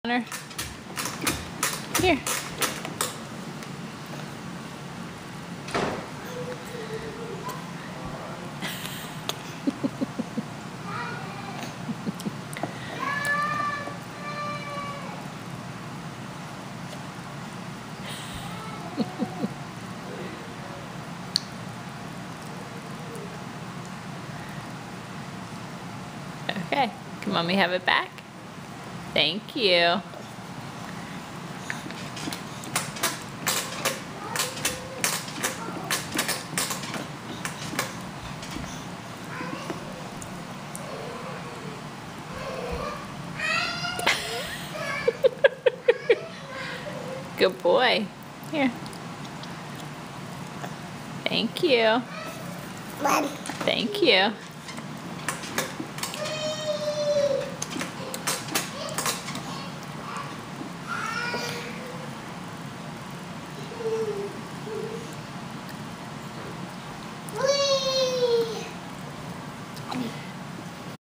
Here. Okay, can Mommy have it back? Thank you. Good boy. Here. Thank you. Thank you.